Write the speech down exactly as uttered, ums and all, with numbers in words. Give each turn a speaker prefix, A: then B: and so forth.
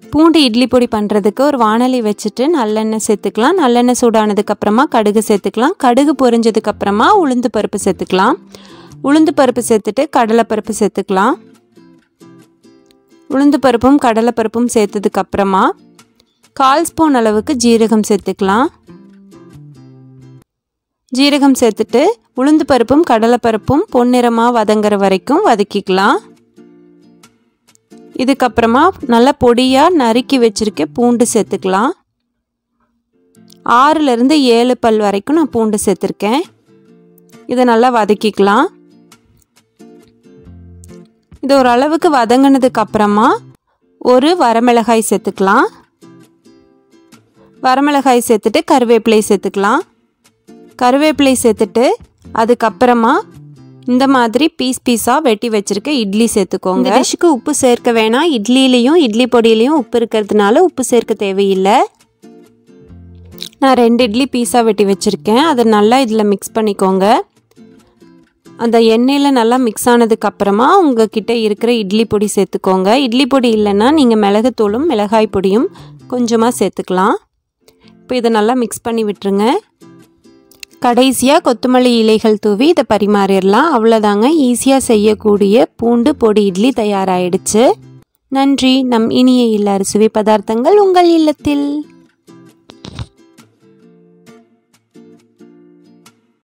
A: பூண்டு இட்லி பொடி பண்ணுறதுக்கு ஒரு வாணலி வச்சுட்டு நல்லெண்ணெய் சேர்த்துக்கலாம். நல்லெண்ணெய் சூடானதுக்கப்புறமா கடுகு சேர்த்துக்கலாம். கடுகு பொரிஞ்சதுக்கப்புறமா உளுந்து பருப்பு சேர்த்துக்கலாம். உளுந்து பருப்பு சேர்த்துட்டு கடலைப்பருப்பு சேர்த்துக்கலாம். உளுந்து பருப்பும் கடலைப்பருப்பும் சேர்த்ததுக்கப்புறமா கால் ஸ்பூன் அளவுக்கு ஜீரகம் சேர்த்துக்கலாம். ஜீரகம் சேர்த்துட்டு உளுந்து பருப்பும் கடலைப்பருப்பும் பொன்னிறமாக வதங்குற வரைக்கும் வதக்கிக்கலாம். இதுக்கப்புறமா நல்லா பொடியாக நறுக்கி வச்சுருக்க பூண்டு சேர்த்துக்கலாம். ஆறுலேருந்து ஏழு பல் வரைக்கும் நான் பூண்டு சேர்த்துருக்கேன். இதை நல்லா வதக்கிக்கலாம். இது ஓரளவுக்கு வதங்கினதுக்கப்புறமா ஒரு வரமிளகாய் சேர்த்துக்கலாம். வரமிளகாய் சேர்த்துட்டு கருவேப்பிலை சேர்த்துக்கலாம். கருவேப்பிலை சேர்த்துட்டு அதுக்கப்புறமா இந்த மாதிரி பீஸ் பீஸாக வெட்டி வச்சுருக்க இட்லி சேர்த்துக்கோங்க. இந்த டிஷ்ஷுக்கு உப்பு சேர்க்க வேணாம். இட்லிலையும் இட்லி பொடியிலையும் உப்பு இருக்கிறதுனால உப்பு சேர்க்க தேவையில்லை. நான் ரெண்டு இட்லி பீஸாக வெட்டி வச்சுருக்கேன். அதை நல்லா இதில் மிக்ஸ் பண்ணிக்கோங்க. அந்த எண்ணெயில் நல்லா மிக்ஸ் ஆனதுக்கப்புறமா உங்ககிட்ட இருக்கிற இட்லி பொடி சேர்த்துக்கோங்க. இட்லி பொடி இல்லைன்னா நீங்கள் மிளகுத்தூளும் மிளகாய் பொடியும் கொஞ்சமாக சேர்த்துக்கலாம். இப்போ இதை நல்லா மிக்ஸ் பண்ணி விட்டுருங்க. கடைசியாக கொத்தமல்லி இலைகள் தூவி இதை பரிமாறிடலாம். அவ்வளோதாங்க, ஈஸியாக செய்யக்கூடிய பூண்டு பொடி இட்லி தயாராகிடுச்சு. நன்றி. நம் இனிய இல்ல அறுசுவை பதார்த்தங்கள் உங்கள் இல்லத்தில்.